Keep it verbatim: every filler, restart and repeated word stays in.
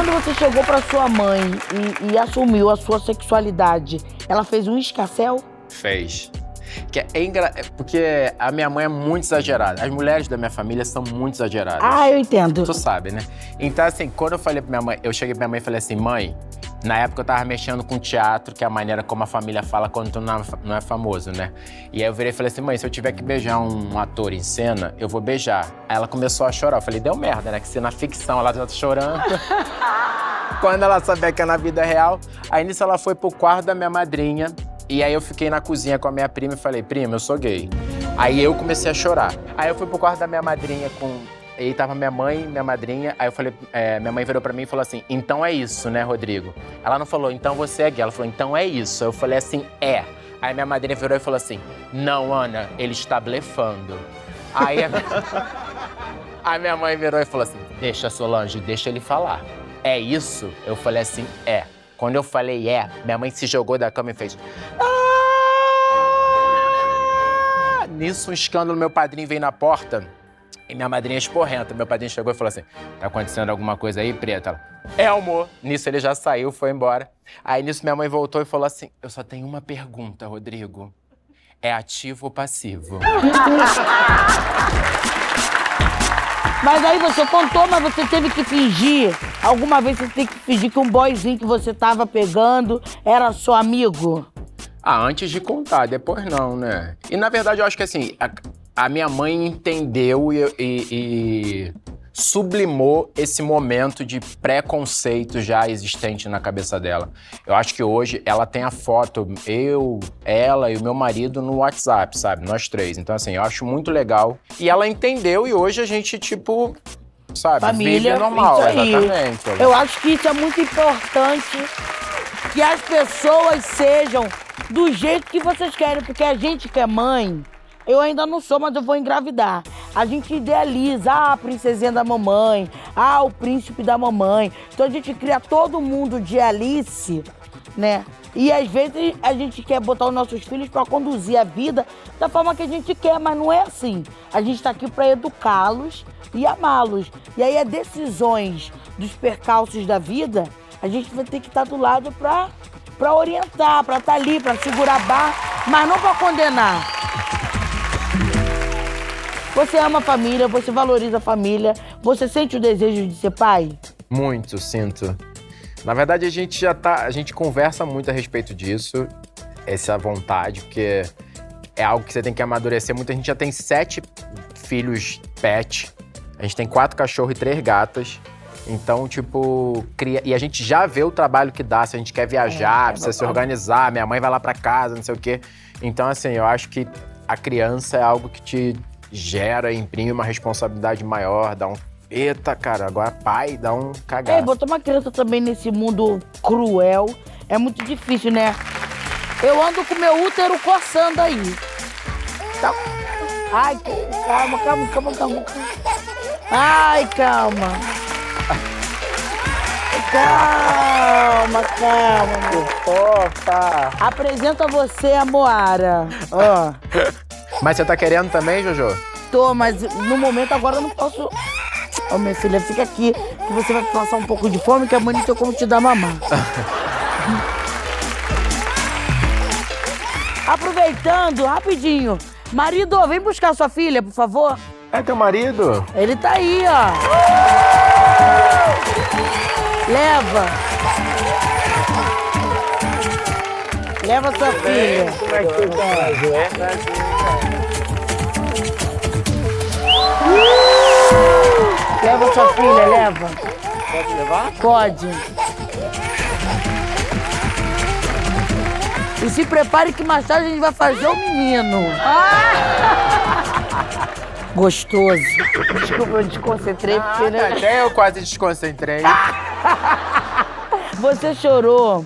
quando você chegou pra sua mãe e, e assumiu a sua sexualidade, ela fez um escarcéu? Fez. Que é engra... Porque a minha mãe é muito exagerada. As mulheres da minha família são muito exageradas. Ah, eu entendo. Tu sabe, né? Então, assim, quando eu falei pra minha mãe, eu cheguei pra minha mãe e falei assim, mãe, na época eu tava mexendo com teatro, que é a maneira como a família fala quando tu não, não é famoso, né? E aí eu virei e falei assim, mãe, se eu tiver que beijar um ator em cena, eu vou beijar. Aí ela começou a chorar. Eu falei, deu merda, né? Que se na ficção ela já tá chorando. Quando ela sabia que é na vida real. Aí nisso ela foi pro quarto da minha madrinha. E aí eu fiquei na cozinha com a minha prima e falei, prima, eu sou gay. Aí eu comecei a chorar. Aí eu fui pro quarto da minha madrinha com... E aí tava minha mãe e minha madrinha. Aí eu falei, é, minha mãe virou pra mim e falou assim, então é isso, né, Rodrigo? Ela não falou, então você é gay. Ela falou, então é isso. Aí eu falei assim, é. Aí minha madrinha virou e falou assim, não, Ana, ele está blefando. Aí a... aí minha mãe virou e falou assim, deixa, Solange, deixa ele falar. É isso? Eu falei assim, é. Quando eu falei é, minha mãe se jogou da cama e fez... Ah! Nisso, um escândalo, meu padrinho veio na porta e minha madrinha esporrenta. Meu padrinho chegou e falou assim, tá acontecendo alguma coisa aí, preta? Ela, é, amor. Nisso ele já saiu, foi embora. Aí nisso minha mãe voltou e falou assim, eu só tenho uma pergunta, Rodrigo. É ativo ou passivo? Mas aí você contou, mas você teve que fingir. Alguma vez você teve que fingir que um boyzinho que você tava pegando era seu amigo? Ah, antes de contar, depois não, né? E na verdade eu acho que assim, a, a minha mãe entendeu e, e, e sublimou esse momento de preconceito já existente na cabeça dela. Eu acho que hoje ela tem a foto, eu, ela e o meu marido no WhatsApp, sabe? Nós três. Então assim, eu acho muito legal. E ela entendeu e hoje a gente, tipo, sabe? Família, vive normal, isso aí. exatamente. Eu acho que isso é muito importante, que as pessoas sejam do jeito que vocês querem, porque a gente que é mãe, eu ainda não sou, mas eu vou engravidar. A gente idealiza, ah, a princesinha da mamãe, ah, o príncipe da mamãe. Então a gente cria todo mundo de Alice, né? E às vezes a gente quer botar os nossos filhos para conduzir a vida da forma que a gente quer, mas não é assim. A gente tá aqui para educá-los e amá-los. E aí as decisões dos percalços da vida, a gente vai ter que estar do lado para para orientar, para estar ali, para segurar a barra, mas não para condenar. Você ama a família, você valoriza a família, você sente o desejo de ser pai? Muito, sinto. Na verdade, a gente já tá, a gente conversa muito a respeito disso, essa vontade, porque é algo que você tem que amadurecer muito. A gente já tem sete filhos pet, a gente tem quatro cachorros e três gatas. Então, tipo, cria... e a gente já vê o trabalho que dá, se a gente quer viajar, é, precisa é se organizar, minha mãe vai lá pra casa, não sei o quê. Então, assim, eu acho que a criança é algo que te gera, imprime uma responsabilidade maior, dá um... Eita, cara, agora pai, dá um cagaço. É, botar uma criança também nesse mundo cruel é muito difícil, né? Eu ando com meu útero coçando aí. Tá... Ai, calma, calma, calma, calma, calma. Ai, calma. Calma, calma, meu. Opa! Apresenta você a Moara. Ó. Mas você tá querendo também, Jojo? Tô, mas no momento agora eu não posso... Ó, oh, minha filha, fica aqui, que você vai passar um pouco de fome, que a mãe não tem como te dar mamar. Aproveitando, rapidinho. Marido, vem buscar sua filha, por favor. É teu marido? Ele tá aí, ó. Leva. Leva sua filha. Como é que tu tá, Joé? Leva sua filha, leva. Pode levar? Pode. E se prepare que mais tarde a gente vai fazer o menino. Ah! Gostoso. Desculpa, eu desconcentrei, porque... Ah, né? até eu quase desconcentrei. Você chorou